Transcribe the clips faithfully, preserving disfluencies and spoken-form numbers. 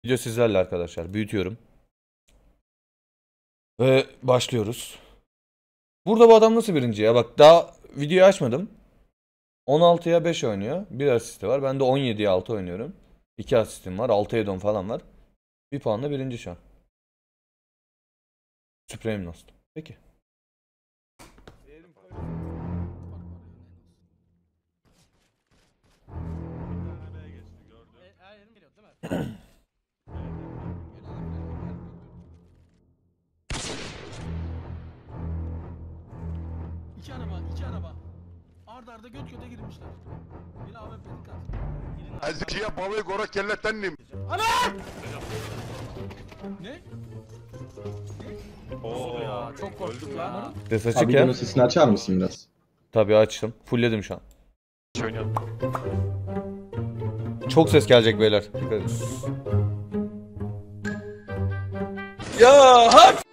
Video sizlerle arkadaşlar. Büyütüyorum. Ve başlıyoruz. Burada bu adam nasıl birinci ya? Bak daha videoyu açmadım. on altıya beş oynuyor. Bir asisti var. Ben de on yediye altı oynuyorum. iki asistim var. altıya on falan var. Bir puanla birinci şu an. Supreme Lost. Peki. İki araba, iki araba. Arda arda göt göte girmişler. Bir A W P dikkat. Azıcıya balığı gora kellettendim. Ana! Ne? Oo ya, çok korktum ya. Ses açık Abi ya. bunun sesini açar mısın biraz? Tabii açtım. Fullledim şu an. Çok ses gelecek beyler. Dikkat edin. Ya hak!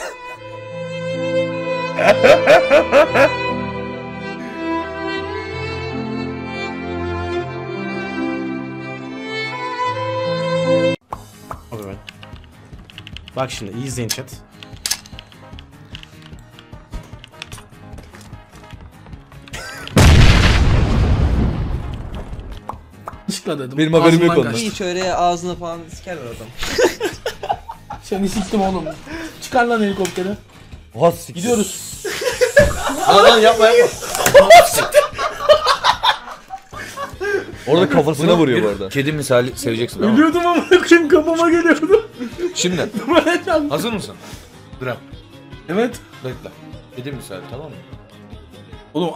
Evet. Bak şimdi iyi izleyin chat. Çıkla dedim. Benim haberim yok Ağzından ondan. kaçtı. İyi şöyle ağzına falan sikerler adam. Seni siktim oğlum. Çıkar lan helikopteri. Oha siktir. Gidiyoruz. Lan lan yapma yapma. Orada kafasına vuruyor bu arada. Kedi misali seveceksin ama. Ölüyordum ama kim kafama geliyordu. Şimdi Böyle can. hazır mısın? Dur. Evet. Bekle. Kedi misali tamam mı? Oğlum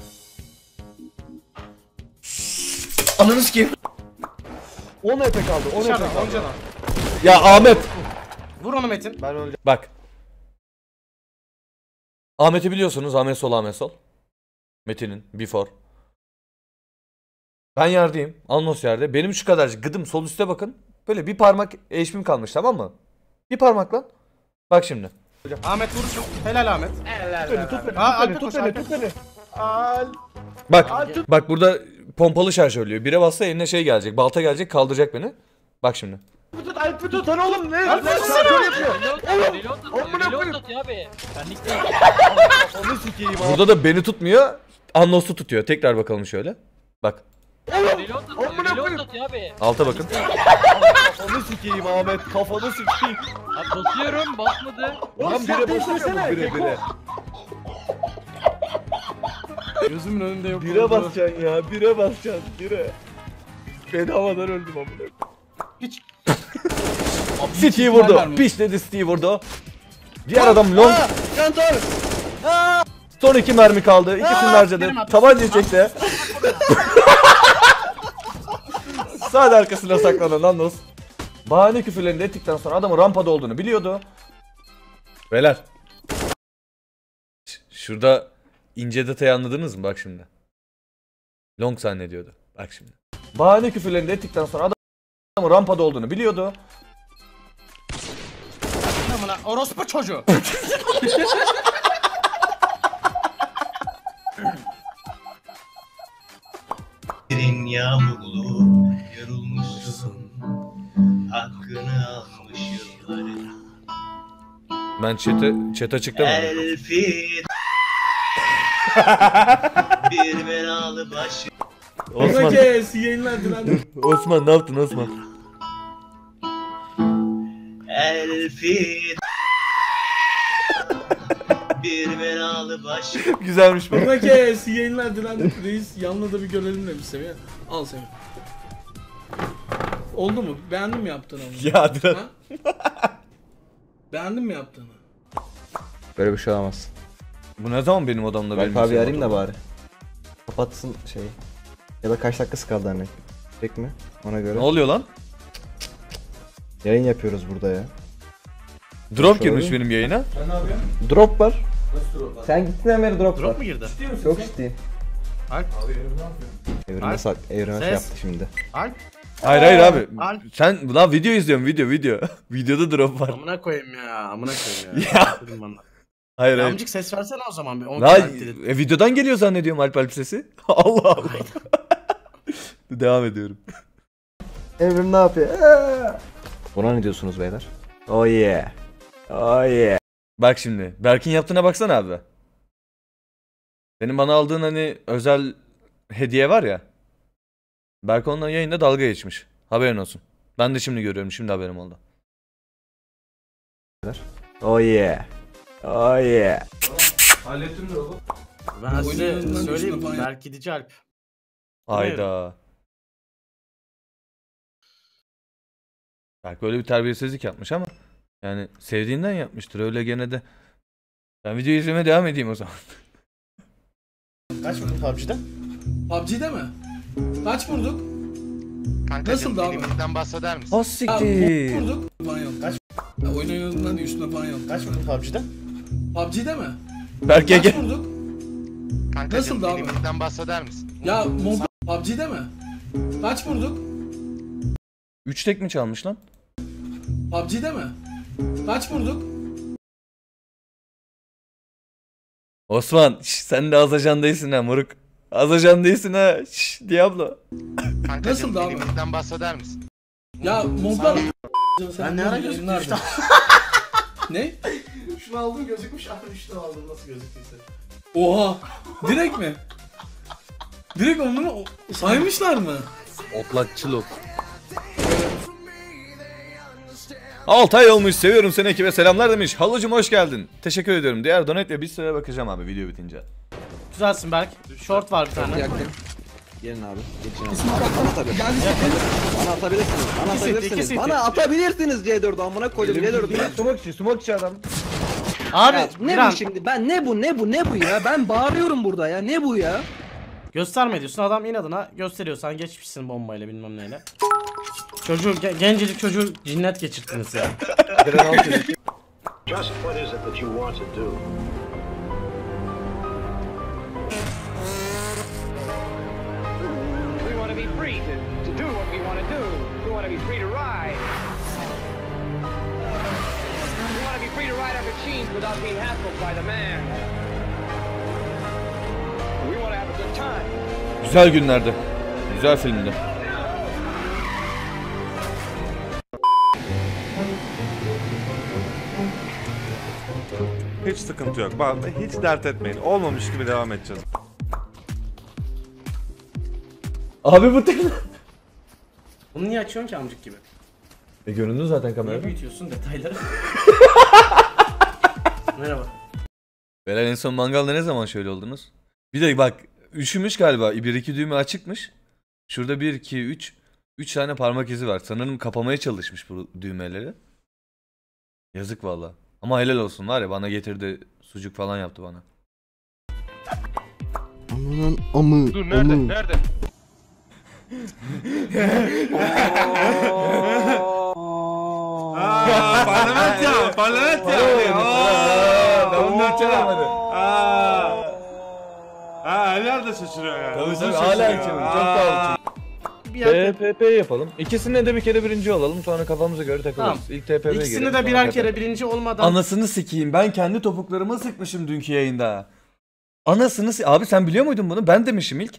Ananı sikeyim. on E P kaldı. on E P Dışarıdan kaldı. oncadan. Ya Ahmet. Vur onu Metin. Ben öyle. Bak. Ahmet'i biliyorsunuz. Ahmet Sol, Ahmet Sol. Metin'in Before. Ben yerdeyim. Alnos yerde. Benim şu kadarcık gıdım sol üste bakın. Böyle bir parmak eşmim kalmış tamam mı? Bir parmak lan. Bak şimdi. Ahmet vursun. Helal Ahmet. Helal. Tut beni, tut beni, Aa, tut tut beni, beni, tut tut beni. Bak. Bak burada pompalı şarjörlüyor. Bire bassa eline şey gelecek. Balta gelecek kaldıracak beni. Bak şimdi. Tut, Alp'i tut lan oğlum ne? Alp'i Ne tutsana. şarjör yapıyor? Reload Amına atıyor, reload koyayım. atıyor abi. Benlik değil. Onu sikeyim abi. Burada da beni tutmuyor. Annos'u tutuyor. Tekrar bakalım şöyle. Bak. Reload atıyor, Amına reload koyayım. atıyor abi. Alta bakın. Onu sikeyim Ahmet. Kafanı sikeyim. Abi basıyorum, basmadı. Lan bire basıyor mu bire bire? gözümün önünde yok. Bire oldu. basacaksın ya. Bire basacaksın. Bire. Ben havadan öldüm amına. Hiç. Steve ihtimal vurdu. vermiyor. Piç dedi Steve vurdu. Diğer adam long. Kantor. Son iki mermi kaldı. İkisini harcadı. benim hatam. Tabancayı çekti. Sağ arkasına saklanan Annos. Bahane küfürlerini ettikten sonra adamın rampada olduğunu biliyordu. Beyler. Ş- Şurada ince detayı anladınız mı? Bak şimdi. Long zannediyordu. Bak şimdi. Bahane küfürlerini ettikten sonra adamın rampada olduğunu biliyordu. Amına orospu çocuğu. Yerin yağmurlu yorulmuşsun, hakkını almış yılların. Ben chat'e chat açık demedim. Elfin bir belalı başı. Osman. Kes yayınlar dilendim. Osman ne yaptın Osman? Elfin bir belalı başı. Güzelmiş bu. Buna kes yayınlar dilendim. Reis yanına da bir görelim demiş Semih. Al Semih. Oldu mu? Beğendin mi yaptığını onu? Ya Diren. Ha? Beğendin mi yaptığını? Böyle bir şey olamaz. Bu ne zaman benim odamda benim Alp abi senin arayayım da odamda? bari. Kapatsın şeyi. Ya da kaç dakikası kaldı hani. Tek mi? Ona göre. Ne oluyor lan? Yayın yapıyoruz burada ya. Drop Şöyle. girmiş benim yayına. Drop var. Sen gittiğinden beri drop, var. Drop mu girdi? Çok ciddi. Alp. Evrime, Alp. sak evrime şey Ses. yaptık şimdi. Alp. Hayır hayır abi. Alp. Sen lan video izliyorum video video. Videoda drop var. Amına koyayım ya. Amına koyayım ya. Ya. Dedim bana. Hayır hayır. Amcık ses versene o zaman bir. on Lan kere dedim. e, videodan geliyor zannediyorum Alp Alp sesi. Allah Allah. Devam ediyorum. Evrim ne yapıyor? Eee! Buna ne diyorsunuz beyler? Oh yeah. Oh yeah. Bak şimdi Berk'in yaptığına baksana abi. Senin bana aldığın hani özel hediye var ya. Berk onunla yayında dalga geçmiş. Haberin olsun. Ben de şimdi görüyorum. Şimdi haberim oldu. Oh yeah. Oh yeah. Hallettim de oğlum. Ben size Oyunun söyleyeyim. üstüne falan- Berk Gidici Alp. Hayda. Berk böyle bir terbiyesizlik yapmış ama yani sevdiğinden yapmıştır öyle gene de. Ben videoyu izlemeye devam edeyim o zaman. Kaç vurdun P U B G'de? P U B G'de mi? Kaç vurduk? Kankacım Nasıl da abi? filminden bahseder misin? Az Ha, siktir. vurduk. Falan yok. Kaç? Ya, oyun oynadığından değil üstüne falan yok. Kaç vurdun P U B G'de? P U B G'de mi? Berk Kaç gel. vurduk? Kankacım Nasıl da abi? filminden bahseder misin? Ya Mont P U B G'de mi? Kaç vurduk? üç tek mi çalmış lan? P U B G'de mi? Kaç vurduk? Osman şş, sen de az ajan değilsin ha moruk. Az ajan değilsin ha. Şş, Diablo. Kankacım Nasıl da abi? filminden bahseder misin? Ya Montlar Ben ne ara gözükmüş? Ne? Şunu aldım gözükmüş. Abi şunu aldım nasıl gözüktüyse. Oha! Direkt mi? Direkt onu mu? Saymışlar mı? Otlakçılık. altı ay olmuş seviyorum seni ekibe selamlar demiş. Halıcım hoş geldin. Teşekkür ediyorum. Diğer donate ve bir süre bakacağım abi video bitince. Güzelsin Berk. Short var bir tane. Gelin abi. Geçin abi. Bana atabilirsiniz. Bana atabilirsiniz. Bana İkisi, atabilirsiniz. ikisi. Bana atabilirsiniz C dört. Amına koydum C dört. Smokeçi, smokeçi adam. Abi Ya, bir ne an bu şimdi? Ben ne bu ne bu ne bu ya? Ben bağırıyorum burada ya. Ne bu ya? gösterme diyorsun. Adam inadına gösteriyor. Sen geçmişsin bombayla bilmem neyle. Çocuğu ge- gencecik çocuğu cinnet geçirttiniz ya. Just what is it that you want to do? We want to be free to, to do what we want to do. We want to be free to ride. We want to be free to ride our machines without being hassled by the man. We want to have a good time. Güzel günlerdi. Güzel filmdi. Hiç sıkıntı yok. Bak hiç dert etmeyin. Olmamış gibi devam edeceğiz. Abi bu tek. Bunu niye açıyorsun ki amcık gibi? E göründü zaten Niye kamerada. büyütüyorsun detayları? Merhaba. Beyler en son mangalda ne zaman şöyle oldunuz? Bir de bak üşümüş galiba. bir iki düğme açıkmış. Şurada bir iki üç üç tane parmak izi var. Sanırım kapamaya çalışmış bu düğmeleri. Yazık valla. Ama helal olsun var ya bana getirdi sucuk falan yaptı bana. Amanın amı. Dur nerede? Nerede? Aaa parlament ya parlament ya. Ben onu da açamadım. Ha helal de şaşırıyor yani. Tabii Hızlı tabii hala şaşırıyor. açıyorum. Çok Aa. pahalı. Bir yer- T P P yapalım. İkisinde de bir kere birinci olalım sonra kafamıza göre takılırız. Tamam. İlk T P P'ye İkisini girelim, de sonra birer T P P. kere birinci olmadan Anasını sikeyim. Ben kendi topuklarıma sıkmışım dünkü yayında. Anasını si- Abi sen biliyor muydun bunu? Ben demişim ilk.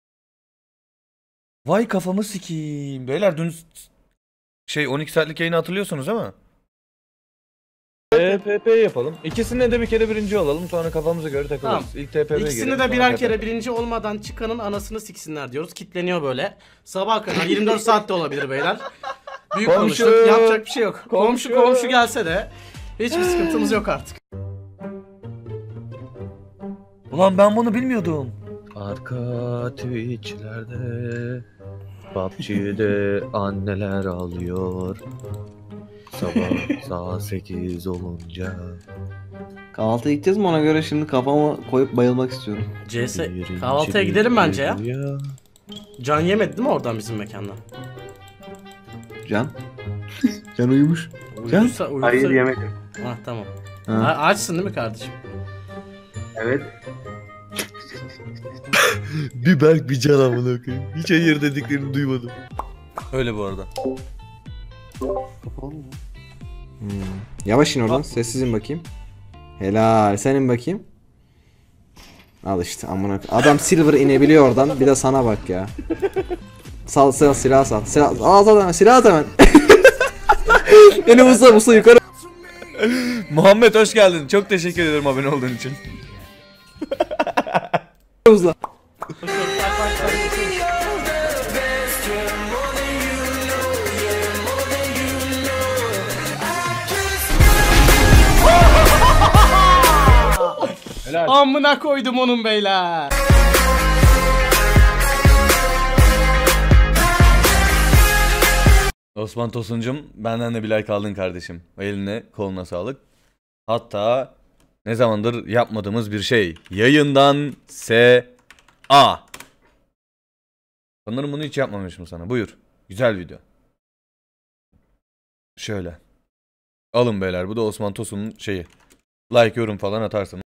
Vay kafamı sikeyim. Beyler dün s- şey on iki saatlik yayını hatırlıyorsunuz değil mi? T P P yapalım. İkisinde de bir kere birinci olalım sonra kafamıza göre takılırız. Tamam. İlk T P P'ye İkisini girelim, de sonra birer T P P. kere birinci olmadan çıkanın anasını siksinler diyoruz. Kitleniyor böyle. Sabah kadar yirmi dört saatte olabilir beyler. Büyük Komşu. konuştuk. Yapacak bir şey yok. Komşu Komşu. komşu gelse de hiçbir sıkıntımız yok artık. Ulan ben bunu bilmiyordum. Arka Twitch'lerde P U B G'de anneler ağlıyor. Sabah saat sekiz olunca Kahvaltıya gideceğiz mi ona göre şimdi kafama koyup bayılmak istiyorum. C S birinci kahvaltıya gidelim bence ya. rüya. Can yemedi değil mi oradan bizim mekandan? Can. Can uyumuş. Can? Uyursa, uyursa... Hayır yemedim. Ah tamam. Ha. A- açsın değil mi kardeşim? Evet. Bir Berk bir can amına koyayım. Hiç hayır dediklerini duymadım. Öyle bu arada. Hmm. Yavaş in oradan. Sessiz in bakayım. Helal. Sen in bakayım. Al işte amına. Adam silver inebiliyor oradan. Bir de sana bak ya. Sal sal silah sal. Silah al al hemen. Silah at hemen. Beni Musa Musa yukarı. Muhammed hoş geldin. Çok teşekkür ederim abone olduğun için. Musa. Amına koydum onun beyler. Osman Tosuncum benden de bir like aldın kardeşim. Eline koluna sağlık. Hatta ne zamandır yapmadığımız bir şey. Yayından S A. Sanırım bunu hiç yapmamışım sana. Buyur. Güzel video. Şöyle. Alın beyler, bu da Osman Tosun'un şeyi. Like, yorum falan atarsın.